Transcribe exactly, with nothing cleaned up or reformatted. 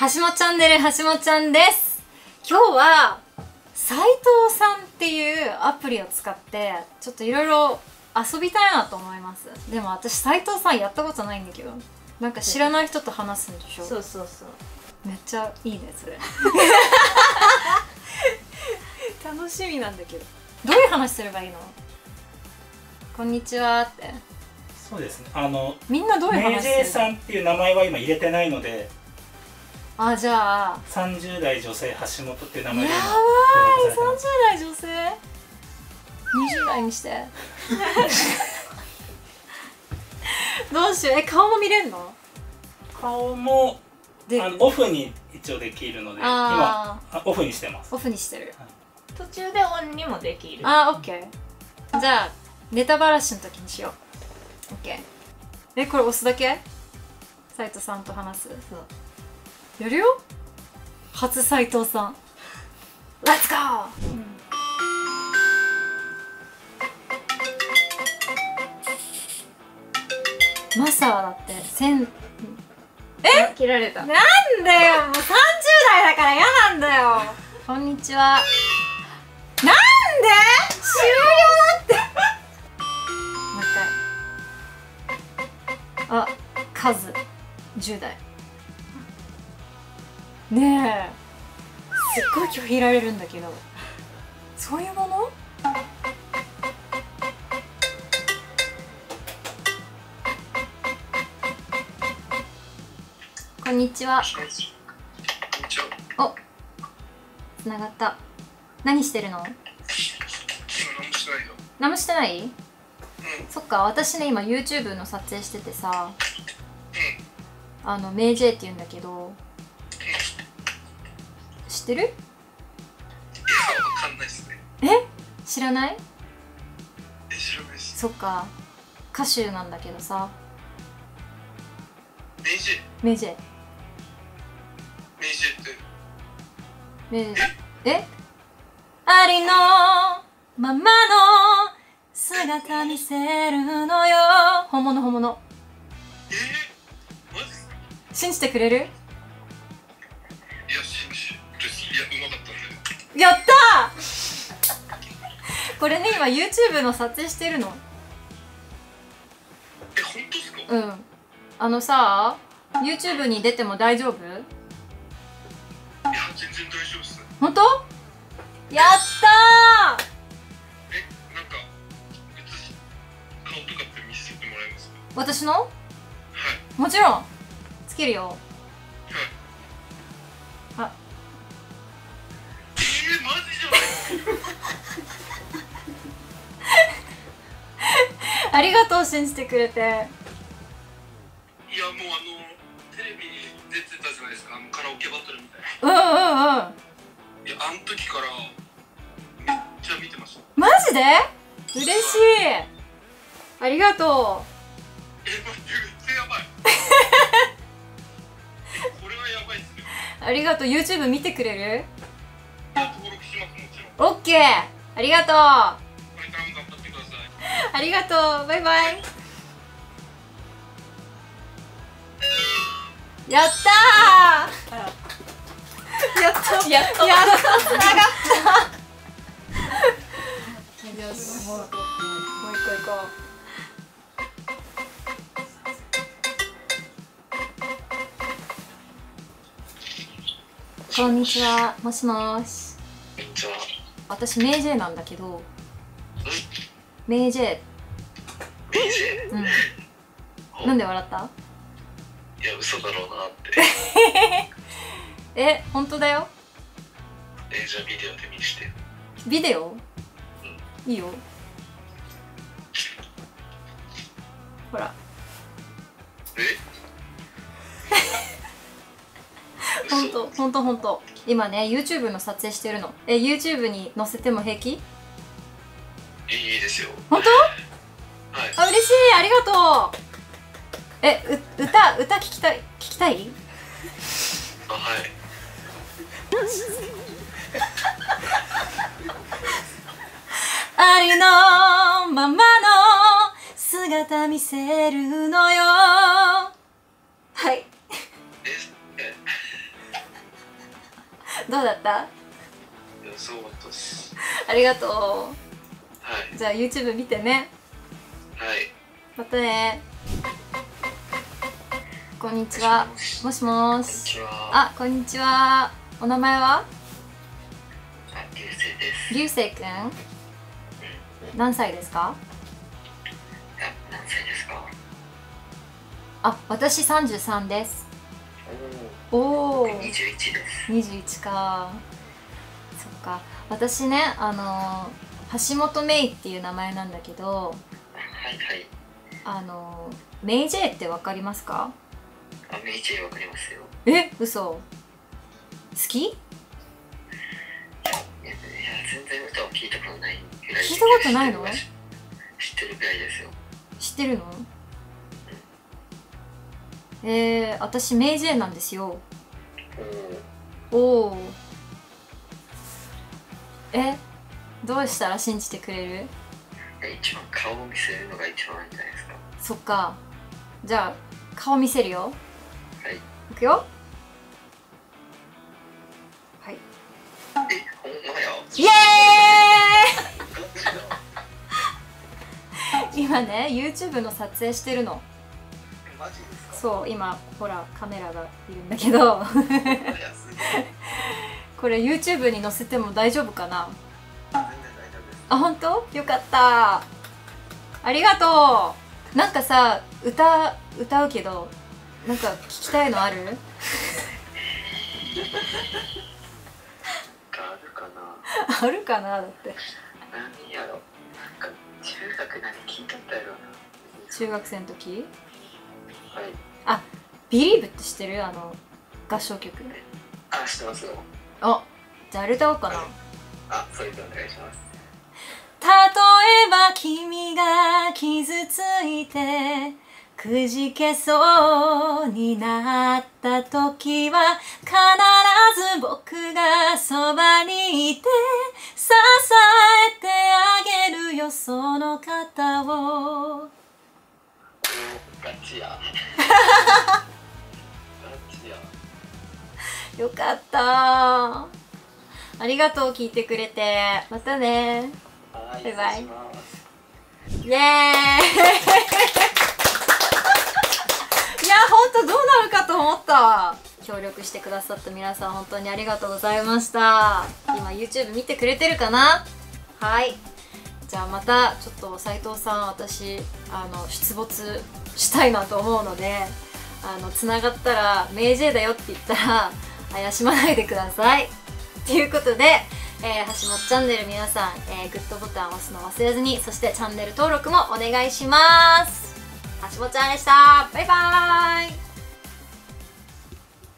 はしもチャンネル、はしもちゃんです。今日は斉藤さんっていうアプリを使ってちょっといろいろ遊びたいなと思います。でも私斉藤さんやったことないんだけど、なんか知らない人と話すんでしょ。 そうそうそう、 めっちゃいいねそれ楽しみなんだけど、どういう話すればいいの？こんにちはって。 そうですね、あのみんなどういう話するの？ メイジェイさんっていう名前は今入れてないので、 あ、じゃあさんじゅう代女性橋本っていう名前でやば今い、さんじゅう代女性にじゅう代にしてどうしよう。え、顔も見れるの？ 顔もであのオフに一応できるので、今あオフにしてます。 オフにしてる。 途中でオンにもできる。 あー、オッケー。じゃあネタばらしの時にしよう。オッケー。え、これ押すだけ？斉藤さんと話す。 そうやるよ。初斉藤さん。レッツゴー。マサはだって千。 え、切られた。 なんだよ、もうさんじゅう代だから嫌なんだよ。こんにちは。なんで終了だってもう一回。あ、カズじゅう代ねえ、すっごい拒否られるんだけど、そういうもの？こんにちは。お、つながった。何してるの？何もしてないよ。何もしてない？うん、そっか、私ね今 YouTube の撮影しててさ、うん、あのメイジェイって言うんだけど、知ってる？いや、わかんないっすね。 え？知らない？ え、知らないっす。 そっか、歌手なんだけどさ。 メイジェイ？ メイジェイ。 メイジェイって。 メイジェイ。え？ありのままの姿見せるのよ。本物本物。 えー、マジっすか？ 信じてくれる？ いや、信じる。いや、うまかったんで。 やったーこれね今 YouTube の撮影してるの。 え、本当っすか？ うん。あのさ、YouTube に出ても大丈夫？ いや、全然大丈夫っす。 本当？やったー。 え、なんか別顔とかって見せてもらえますか？ 私の？ はい。 もちろんつけるよ。 はい。 あ、 えー、マジじゃないありがとう、信じてくれて。 いや、もうあのテレビに出てたじゃないですか、あのカラオケバトルみたいな。 うんうんうん。 いや、あの時からめっちゃ見てました。 マジで？嬉しい。ありがとえ、待って、めっちゃやばいえ、これはやばいっすね。 う。ありがとう。 YouTube 見てくれる？ いや、登録します、もちろん。 オッケー。ありがとう。 これからも頑張ってください。 ありがとう。バイバイ。やったーやっとやっとやっとつながったよし、もうもう一個行こう。こんにちは。もしもーし。 めっちゃ。 私メイジェイなんだけど。メイジェイ。 メイジェイ？ うん。なんで笑った？ いや、嘘だろうなってえ、本当だよ。 え、じゃあビデオで見して。 ビデオ？ うん、 いいよ。ほら。 えほんとほんとほんと。今ね YouTube の撮影してるの。え、 YouTube に載せても平気？ いいですよ。 本当？ はい。 あ、嬉しい。ありがとう。え、う、歌、歌聞きたい、聞きたい？ あ、はい。 ありのままの姿見せるのよ。はい。 え、え、 どうだった？ いや、すごかったです。 ありがとはう。 い。 じゃあ YouTube 見てね。 はい。 またね。こんにちは。もしもこんにし。 ちは。 あ、こんにちは。お名前は？ あ、流星です。 流星くん？何歳ですか？ あ、何歳ですか？ あ、私さんじゅうさんです。 おお。 おお。 にじゅういちです。 にじゅういちか。そっか。私ね、あの橋本メイっていう名前なんだけど、 はいはい。 あのメイジェイってわかりますか？ あ、メイジェイわかりますよ。 え、嘘。好き？ いや、いや、全然歌を聞いたことないぐらい。 聞いたことないの？ 知ってるぐらいですよ。 知ってるの？えー、私メイジェイなんですよ。 おお。 おお。え、どうしたら信じてくれる？ 一番顔を見せるのが一番いいんじゃないですか。 そっか。じゃあ顔見せるよ。 はい。 いくよ。はい。 え、ほんまや。 イエーイ今ね YouTube の撮影してるの。 マジですか？ そう、今ほらカメラがいるんだけどこれ YouTube に載せても大丈夫かな？ 全然大丈夫です。 あ、本当？よかった。ありがとう。なんかさ、歌歌うけどなんか聞きたいのある？ があるかな。 あるかな。だって何やろ。なんか中学何聞いとったやろな。 中学生の時。 はい。 あ、Believeって知ってる？あの合唱曲。 あ、知ってますよ。 あ、じゃああれ歌おうかな。 あ、それでお願いします。 例えば君が傷ついてくじけそうになった時は必ず僕がそばにいて支えてあげるよその肩を。 お、ガチや。ガチや。 よかった。ありがとう、聞いてくれて。またね。 はい、 バイバイ失礼します。 イエーイいや、ほんとどうなるかと思った。協力してくださった皆さん本当にありがとうございました。今 YouTube 見てくれてるかな？はい、じゃあまたちょっと斉藤さん、私あの出没したいなと思うので、あのつながったらメイジェイだよって言ったら怪しまないでください。ということで、えー、橋本チャンネル皆さん、えー、グッドボタンを押すの忘れずに、そしてチャンネル登録もお願いします。橋本ちゃんでした。バイバーイ。